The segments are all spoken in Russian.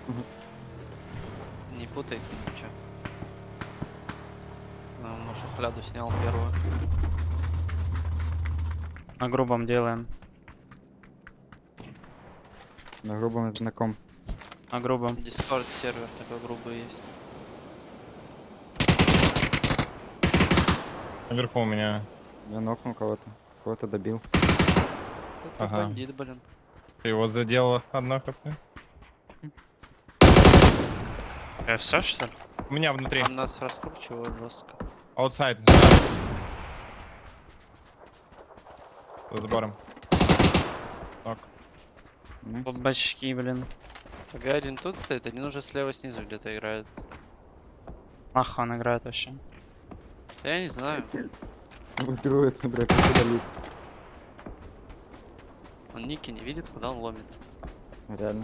Не путайте ничего. Ну, может, хляду снял первую. На грубом делаем. На грубом это на ком? На грубом. Discord сервер такой грубый есть. Наверху у меня. Я нокнул кого-то. Кого-то добил. Это Ага. бандит, блин. Ты его задел одно хп. Все, что ли? У меня внутри. Он нас раскручивает жестко. Аутсайд. За забором. Так. Найс. Бабачки, блин. ТГ один тут стоит, один уже слева снизу где-то играет. Нахуй он играет вообще. Да я не знаю. Выигрывает, блядь, удалить. Он ники не видит, куда он ломится. Реально.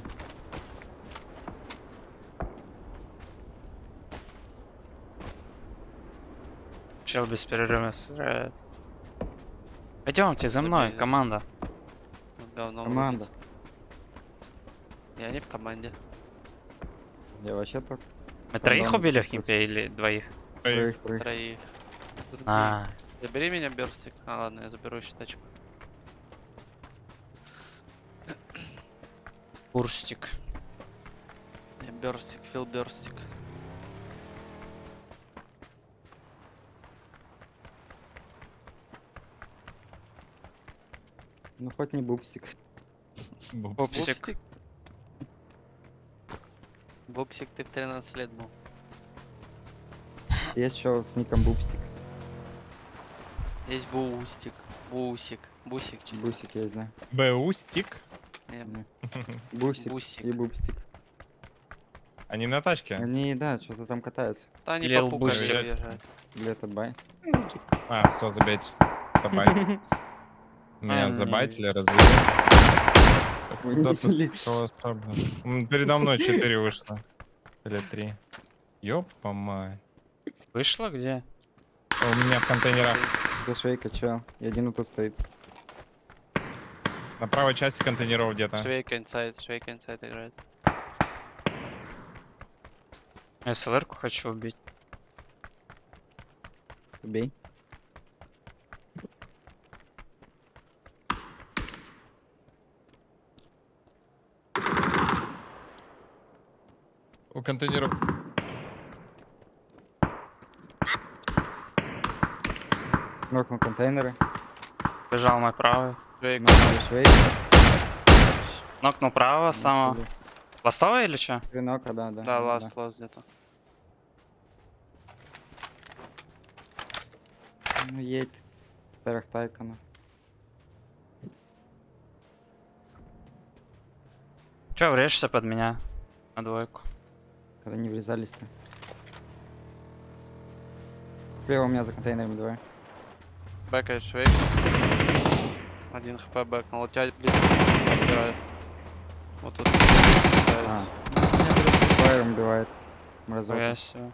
Чел без перерыва сыграет. Пойдемте за мной, Забей, команда. Он с говном Команда. рубит. Я не в команде. Я вообще так. Мы троих Команда убили в спустилась. химпе или двоих? Троих. Троих. Найс. Забери меня, Берстик. А, ладно, я заберу еще тачку. Бурстик. Берстик, Фил Берстик. Ну хоть не бубсик. Бубсик. Бубсик, ты в 13 лет был. Есть что с ником бубсик. Есть Бустик. Бусик. Бусик чисто. Бусик я знаю. БУ-стик. Не, Не. Бусик Бусик. и бубстик. Они на тачке? Они, да, что-то там катаются. Да они Лил по пукам Бустик. выезжают. Где-то бай. А, все, забейте. Забайт. Меня А, забайтили, разве? Вынесли. Передо мной 4 вышло. Или 3. Ёпа мать. Вышло где? У меня в контейнерах. Это швейка, чё? И один вот тут стоит. На правой части контейнеров где-то. Швейка инсайд играет. Я СЛР-ку хочу убить. Убей. У контейнеров. Нокнул контейнеры. Бежал мой правый. Швейка. Нокнул швейка. Нокнул правого самого. Ластовый или что? Три нока, да. Да, ласт где-то. Ну едь. Тарахтайкана. Че, врежешься под меня? На двойку. Когда не врезались-то. Слева у меня за контейнерами двое. Бэкает швейка. 1 хп бэкнул. У тебя близко убирает. Вот тут. А. Фаером убивает. Мразота. Хуя себе.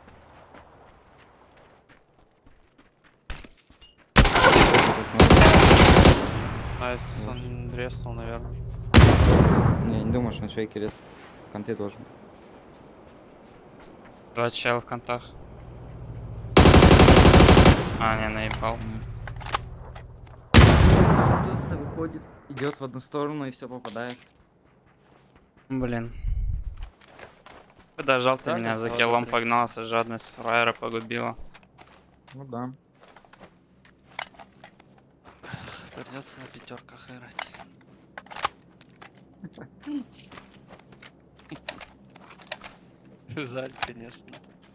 Найс, он резнул, наверное. Не, не думаю, что он швейки рез. Конты должен. 2 чела в контах. А, не, наебал. Просто выходит, идет в одну сторону и все попадает. Блин. Подожал ты Да, меня, за как киллом смотри. погнался, жадность фраера погубила. Ну да. Придется на пятерках играть. Жаль, конечно.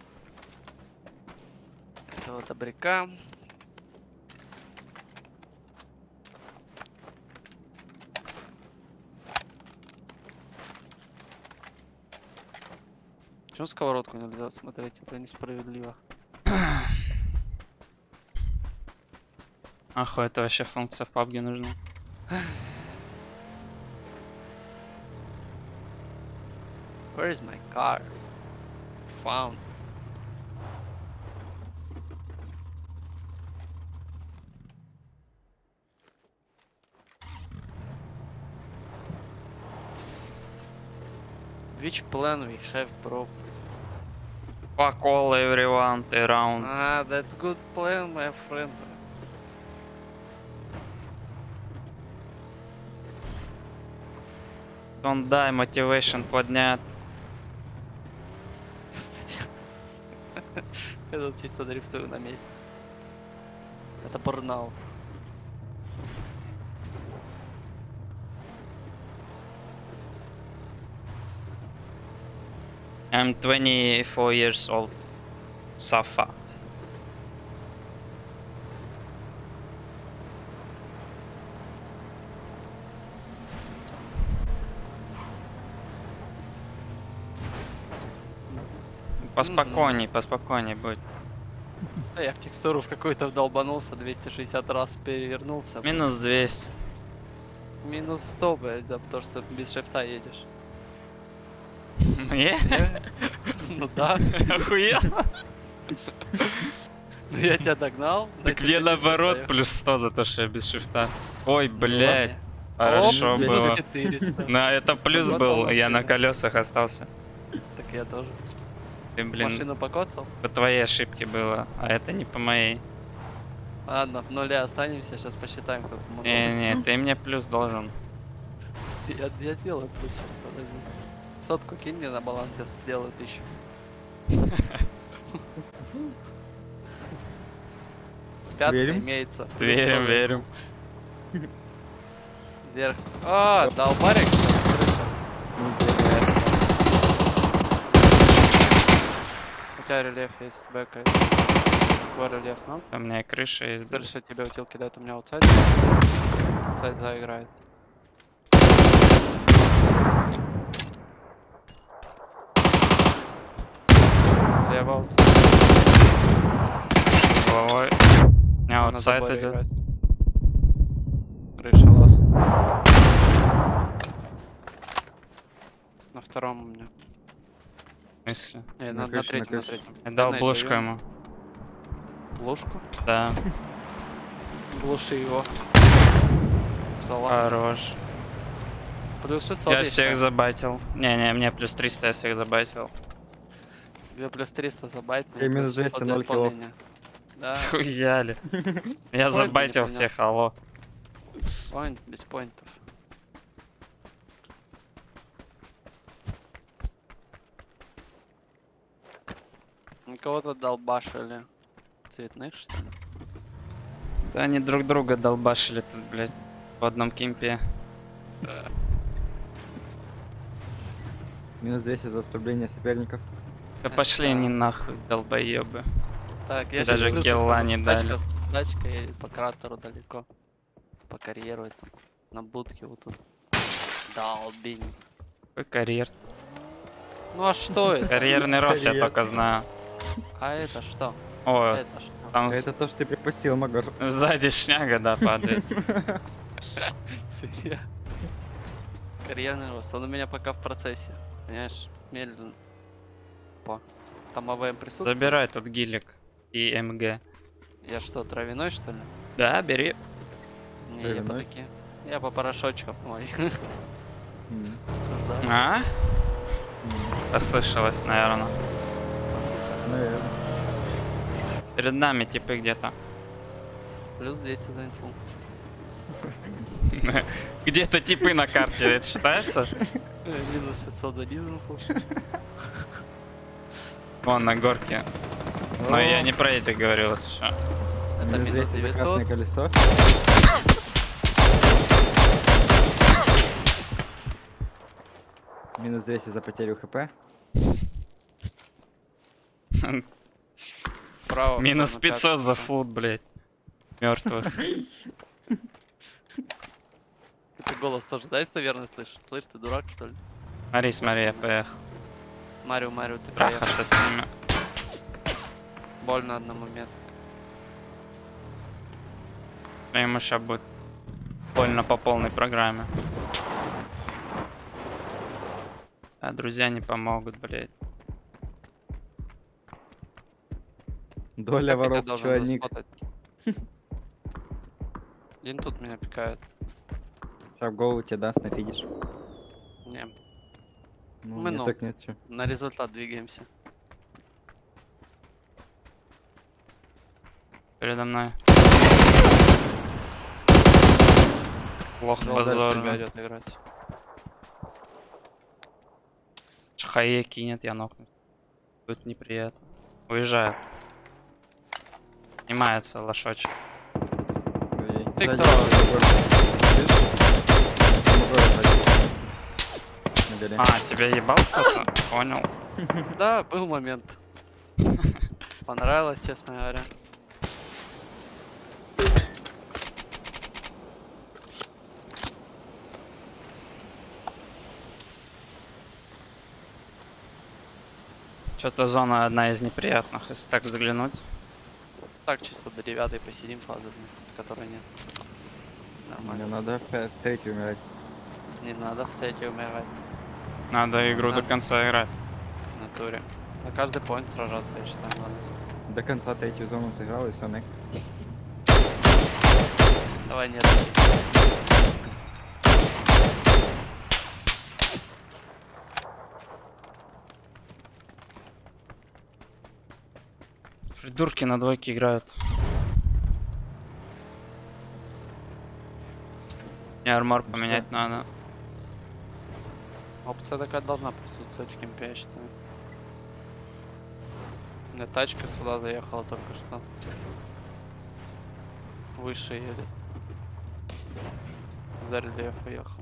Этого добряка. Почему сковородку нельзя смотреть? Это несправедливо. Ахуй, это вообще функция в PUBG нужна. Where is my car? Found. Which plan we have, bro? Fuck all everyone around. Ah, that's good plan, my friend. Don't die, motivation поднят. Я тут чисто дрифтую на месте. Это бурнаут. I'm 24 years old. Safa. Поспокойней, поспокойней будь. Да я в текстуру в какую-то вдолбанулся, 260 раз перевернулся. Минус 200. Минус 100, блядь, да, потому что без шифта едешь. Мне? Ну да. Охуенно. Ну я тебя догнал. Так значит, мне ты без наоборот шифта плюс 100 за то, что я без шифта. Ой, ехал. блядь. Оп, Хорошо минус было. 400. На это плюс Покоцал был, я на машину. колесах остался. Так я тоже. Ты, блин, Машину покоцал? по твоей ошибке было, а это не по моей. Ладно, в нуле останемся, сейчас посчитаем, как много. Не, ты мне плюс должен. Я сделаю плюс сейчас, подожди. Сотку кинь мне на баланс, я сделаю 1000. Пятка Верим? имеется. плюс Верим, 100. верим. Вверх. А, долбарик. Крыша. У тебя рельеф есть, бэка есть. Твой рельеф, ну? У меня и крыша есть. блин. Крыша тебе утил кидает, у меня аутсайд. Аутсайд заиграет. Лево аутсайд. Головой. У меня Он на аутсайд заборе идет. играет. Крыша ласт. На втором у меня. В смысле? Не, На на крыше, на третьем, на крыше. третьем. Я дал найду блушку её. ему. Блушку? Да, Глуши его. Салам. хорош. Плюс 600 Я есть, всех да? забайтил. Не, мне плюс 300 я всех забайтил. Тебе плюс 300 забайт, И минус 200, 0 килов. Да, Схуяли. Я Поинт забайтил не всех, принес. алло. поинт, без поинтов. Кого-то долбашили. Цветных, что ли? Да они друг друга долбашили тут, блядь, в одном кемпе. Минус 200 за ослабление соперников. Да пошли они нахуй, долбоебы. Так, я Даже щас плюс килла ухожу. не дали. Тачка едет по кратеру далеко. По карьеру это. На будке вот тут. Долбень. Какой карьер? Ну а что это? Карьерный рост я Карьер. только знаю. А это что? О, Это что? там Это то, что ты припустил, Магор. сзади шняга, да, падает. Свинья. Карьерный рост. Он у меня пока в процессе. Понимаешь? Медленно. Там АВМ присутствует? Забирай тут гилик и МГ. Я что, травяной что ли? Да, бери. Не, я по Травяной? таким. Я по порошочкам моих. М, Осуждаю. А? м, Послышалось, наверное. Наверное. Перед нами типы где-то. Плюс 200 за инфу. Где-то типы на карте, это считается? Минус 600 за дизинфу. Вон на горке. Но я не про этих говорил еще. Это Минус минус 200 за красное 900. колесо. Минус 200 за потерю хп. Право. Минус всё, на 500 за пятку. фут, блядь. Мертвых. Ты голос тоже, да, если верно слышишь? Слышь, ты дурак, что ли? Смотри, смотри, я поехал. Марио, ты поехал. Трахаться с ними. Больно одному метку. Ему сейчас будет больно по полной программе. А друзья не помогут, блядь. Доля Как я тебя воров должен человек. заспотать? Один тут меня пикает. Сейчас в голову тебе даст на фидиш. Не. Ну, Мы нет, ну. так нет, чё. На результат двигаемся. Передо мной. Плохо Желтый тебя позорно. идет играть. Хае кинет, я нокну. Будет неприятно. Уезжает. Снимается лошочек. Ой, Ты сзади кто? забор. Видишь? Забор сзади. На горе. А, тебя ебал кто-то? Понял. Да, был момент. Понравилось, честно говоря. Что-то зона одна из неприятных, если так взглянуть. Так, чисто до 9 посидим фазы, которой нет. Мне Нормально. надо в третью умирать. Не надо в третьей умирать. Надо игру до Да. конца играть. В натуре. На каждый поинт сражаться, я считаю, надо. До конца третью зону сыграл и все, next. Давай нет. Придурки на двойке играют. Мне армор Ну поменять что? надо. Опция такая должна присутствовать в кемпе, я считаю. У меня тачка сюда заехала только что. Выше едет. За рельеф уехал.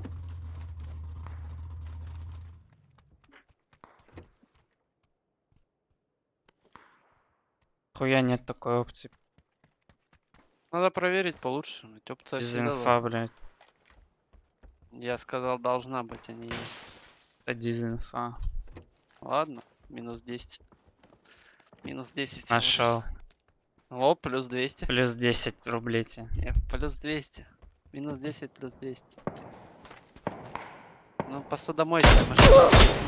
Хуя нет такой опции. Надо проверить получше. Ведь опция Без всегда инфа, блядь. Я сказал, должна быть, а не есть. Это дизинфа. Ладно, минус 10. Минус 10 всего лишь. Нашел. О, плюс 200. Плюс 10 рублей тебе. Плюс 200. Минус 10, плюс 200. Ну, посудомоечная машина.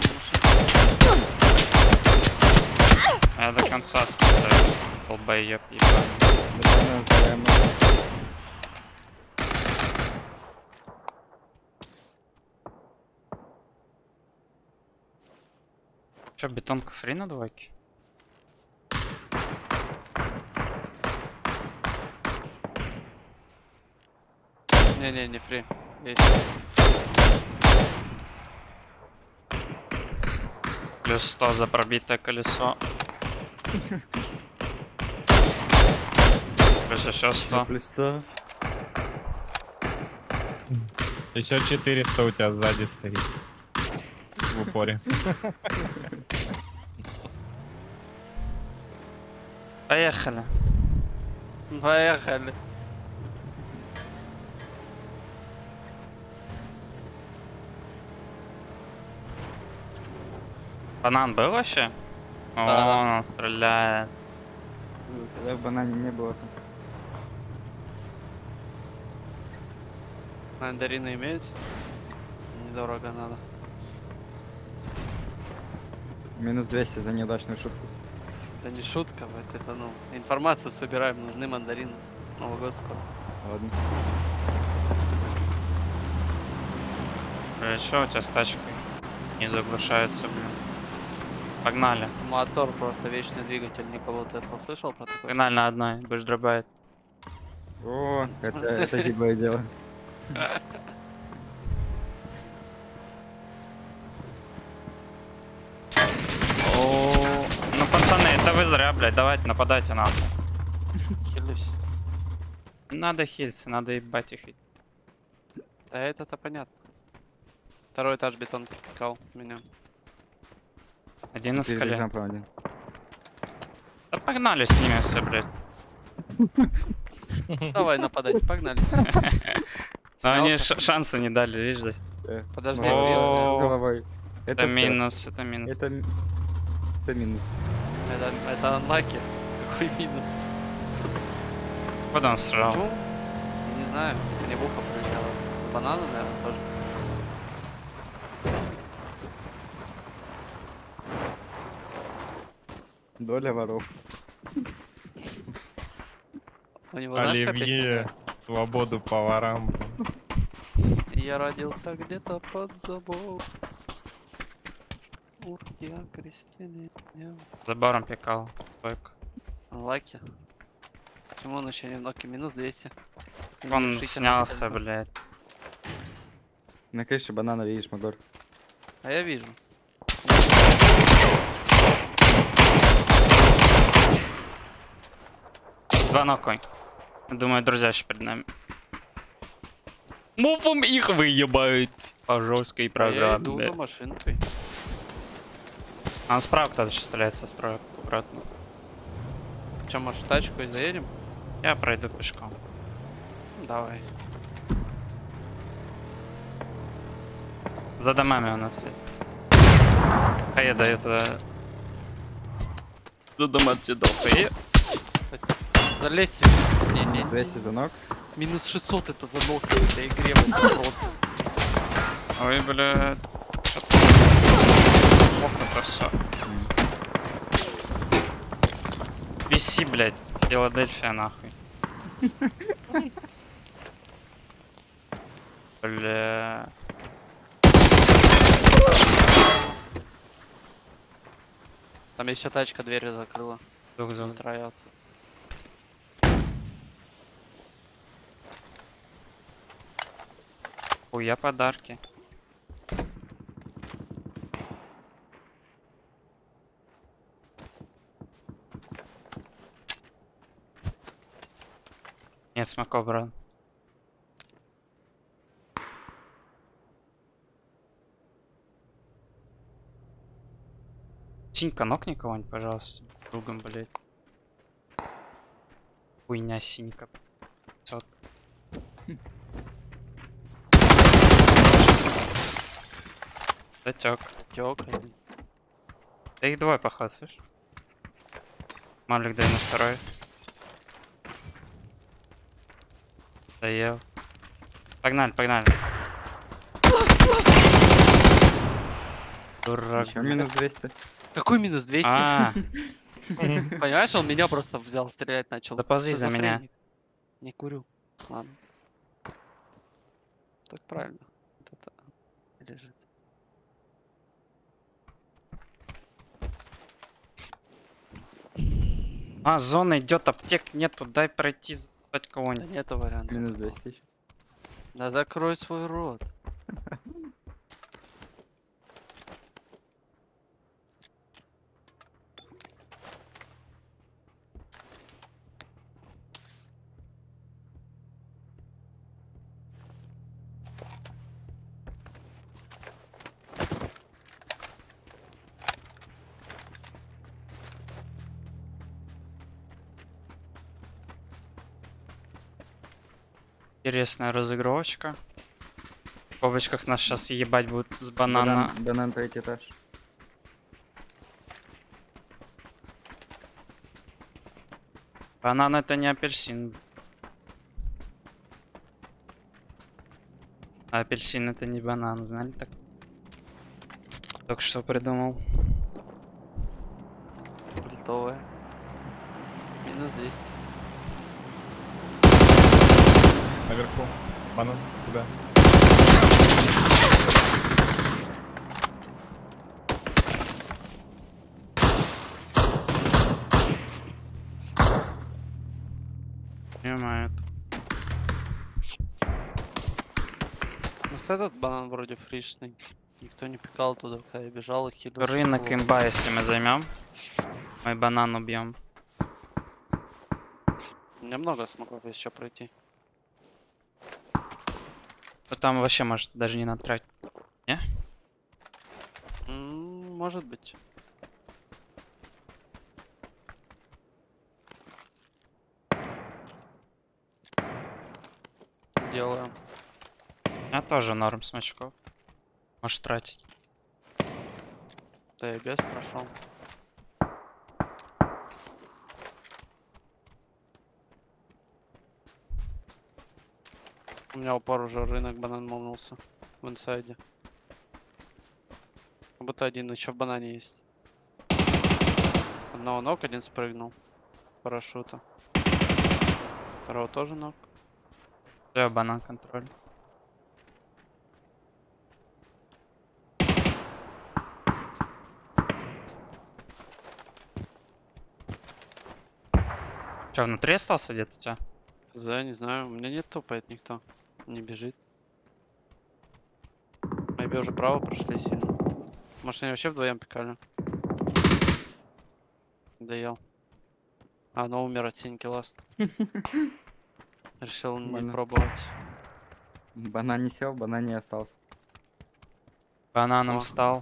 Я до конца стою. Долбоёб ебаный. Буквально за мной. Чё, бетонка фри на двойке? Не-не, не фри. Есть. Плюс 100 за пробитое колесо. Плюс еще 100. Плюс 100. Еще 400 у тебя сзади стоит. В упоре. Поехали. Поехали. Банан был вообще? О, Да. он стреляет. Когда в банане не было. Мандарины имеются? Недорого надо. Минус 200 за неудачную шутку. Это не шутка, это ну, информацию собираем, нужны мандарины. Новый год скоро. Ладно. Что у тебя с тачкой? Не заглушается, блин. Погнали. Мотор просто вечный двигатель Николу Тесла. Слышал про такое? Погнали на одной, будешь дробать. О, это гиблое дело. О, ну пацаны, это вы зря, блядь, давайте нападайте нахуй. Хилюсь. Не надо хильцы, надо ебать их. Да это-то понятно. Второй этаж бетонки пикал меня. Один на Перед скале. экзамплом один. Да погнали с ними все, блядь. Давай нападать, погнали. Но они Снялся? шансы не дали, видишь, здесь. Подожди, Смотри, видишь, с головой. Это всё. минус, это минус. Это минус. это анлаки. Какой минус? Куда он стрелял? Почему? Не знаю, мне в ухо прилетело. Бананы, наверное, тоже. Доля воров. У него, знаешь, какая песня? Оливье, свободу поварам. Я родился где-то под забором. Я Кристина. Забором пикал. Только. Лаки. Почему он еще немного минус 200? Он Решительно снялся, стрельба. блядь. На крыше банана видишь, Магор. А я вижу. Два нокой. Думаю, друзья еще перед нами. Муфом их выебают по жесткой А я иду программе. за машинкой. А он справа кто-то сейчас стреляет со строя. Аккуратно. Че, может, тачку и заедем? Я пройду пешком. Давай. За домами у нас есть. А я даю туда. За дома отсюда. Залезь. Не-не. 200 занок. Минус 600 это за ног в этой игре, блядь, просто. Ой, блядь. Ох, это все. Виси, блядь. Филадельфия, нахуй. Бля. Там еще тачка двери закрыла. Звук. Троятся. Хуя подарки. Нет смоков, брат. Синька, нокни кого-нибудь, пожалуйста. Другом, блядь. Хуйня синька. 500. Затек. Тёк один. Да их двое, походу, слышь? Малик, дай на второй. Доел. Погнали, погнали. Дурак. Еще минус 200. Какой минус 200? А, Понимаешь, он меня просто взял, стрелять начал. Доползи за меня. Шизофреник. Не курю. Ладно. Так правильно. Вот это лежит. зона идет, аптек нету, дай пройти, звать Да кого-нибудь. нету вариантов. Минус 200 еще. Да закрой свой рот. Интересная разыгровочка. В кобочках нас сейчас ебать будут с банана. Банан третий этаж. Банан это не апельсин. А апельсин это не банан, знали так? Только что придумал. Ультовая. Минус 200. Наверху. Банан. Куда? Понимаю. Ну с этот банан вроде фришный. Никто не пикал туда, когда я бежал и хилился. Рынок имба, если мы займем. Мы банан убьем. У меня много смогов еще пройти. То там вообще может даже не натратить. Может быть. Делаю. Я тоже норм смачков. Можешь тратить. Да я без прошел. У меня упор уже рынок банан молнулся в инсайде. Как будто один еще в банане есть. Одного ног, один спрыгнул. Парашюта. Второго тоже ног. Все, банан контроль. Че, внутри остался где-то у тебя? За, не знаю, у меня не топает никто. Не бежит. Maybe уже право прошли сильно. Может, они вообще вдвоем пикали? Доел. А, ну умер от синьки ласт. Решил не Больно. пробовать. Банан не сел, банан не остался. Бананом О. стал.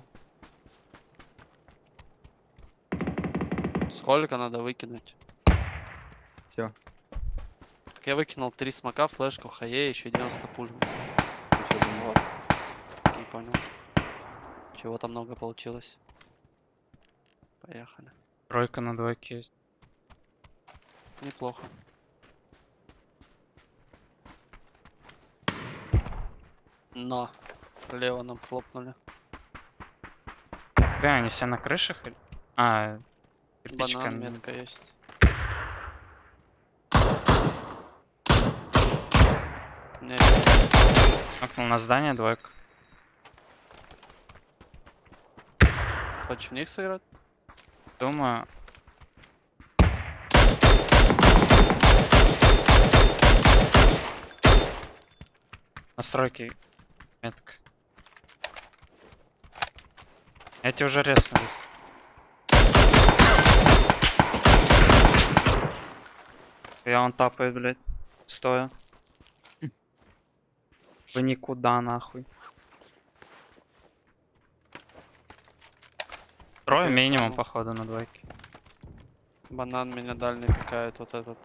Сколько надо выкинуть? Все. Так я выкинул 3 смока, флешку, хае, еще 90 пуль. Вот. Не понял. Чего-то много получилось. Поехали. Тройка на двойке есть. Неплохо. Но. Лево нам хлопнули. Бля, они все на крышах? А, кирпичка. Банан, метка есть. Не, Окнул на здание, двойка. хочешь в них сыграть? Думаю. Настройки. Метка. Эти уже резнулись. Я он тапает, блядь. Стоя. Вы никуда, нахуй. Трое минимум, походу, на двойке. Банан меня дальний пикает, вот этот.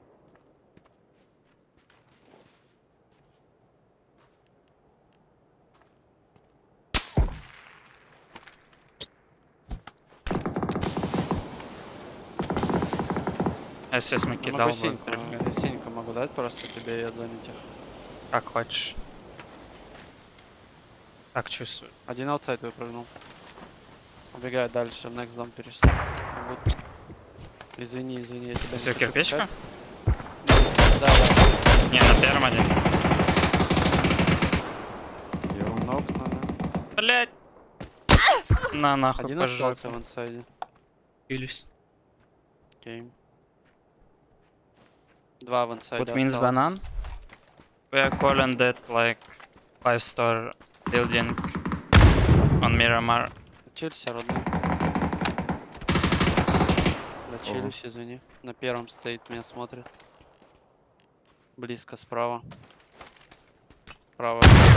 Я сейчас мы Ну, кидал. могу бы, синьку, перебегать. я синьку могу дать просто тебе и отзонить их. Как хочешь. Так чувствую. Один аутсайд выпрыгнул. Убегает дальше, в next dom перешел. Вот. Извини, я тебя Все, не хочу кирпичка? пикать. Да, да. Не, на первом один. Ног надо. Блять. На нахуй Один пожалуй. остался в инсайде. Пились. Окей. Два в инсайде What means осталось. banana? We are calling that like 5-star building on Miramar. Чилься, родной. Да, чилюсь, извини. На первом стоит, меня смотрит. Близко справа. Право.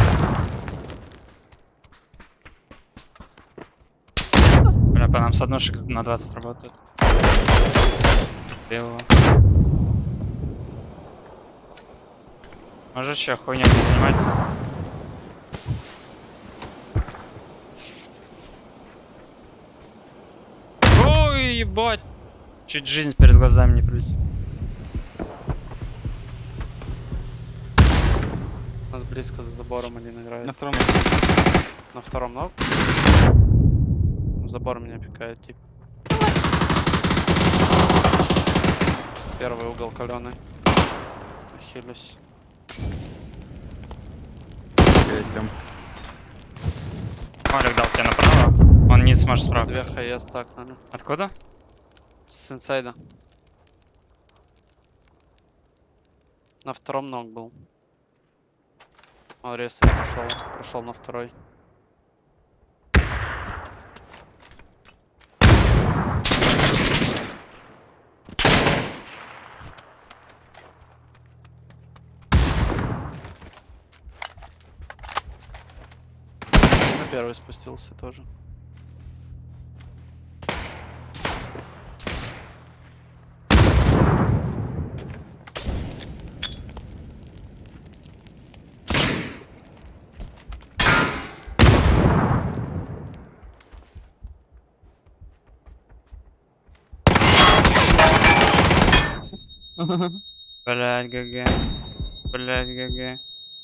Бля, по нам с однушек на 20 работает. Белого. Может, че, хуйня не занимайтесь? Ой, ебать! Чуть жизнь перед глазами не пролетела. У нас близко за забором один играет. На втором. На втором ног. В забор меня пикает тип. Первый угол каленый. Хилюсь. Тем. Олег дал тебе направо. Он не сможет справа. Две хс так, наверное. Откуда? С инсайда. На втором ног был. Он резко прошел на второй. На первый спустился тоже. Блять, ГГ. Блять, ГГ.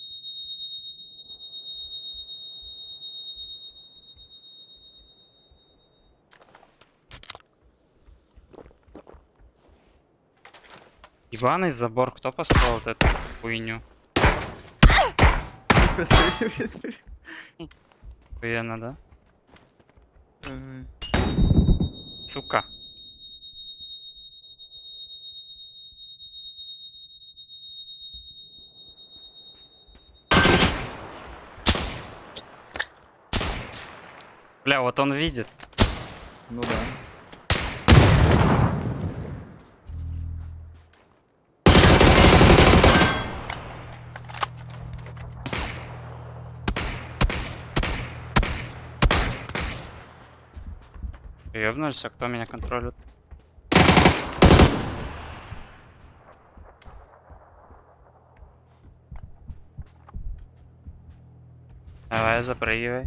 Ебаный забор, кто построил вот эту хуйню? Охуенно, да? Сука. Бля, вот он видит. Ну да. Ёбнулся, кто меня контролит? Давай, запрыгивай.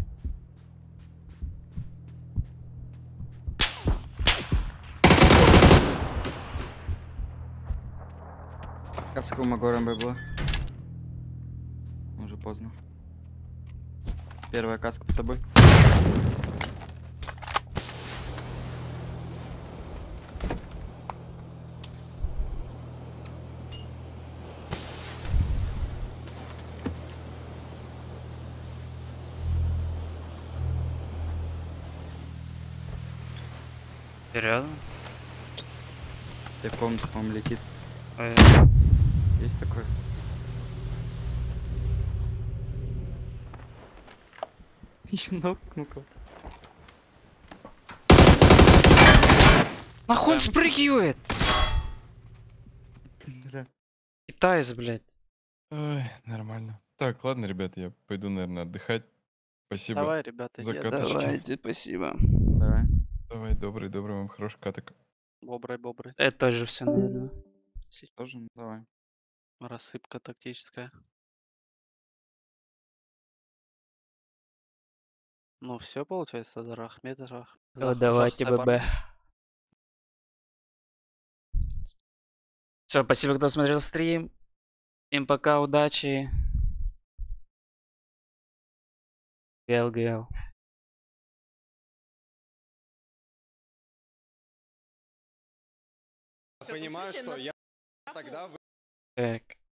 Каска у Магора была. Уже поздно. Первая каска под тобой. Серьезно? Тебе в комнату, по-моему, летит. Ой, Есть такой? Еще нокнул кого-то. нахуй он Прям- спрыгивает? Да. Китаец, блядь. Ой, нормально. Так, ладно, ребята, я пойду, наверное, отдыхать. Спасибо Давай, ребята, за нет. каточки. Давайте, спасибо. Давай. Давай, добрый вам хороший каток. Бобрый. Это тоже все, наверное. Тоже? Ну, давай. Рассыпка тактическая. Ну все, получается, за Рахметов. Давайте, ББ. Все, спасибо, кто смотрел стрим. Всем пока, удачи. ГЛ. Понимаю, что я тогда Так.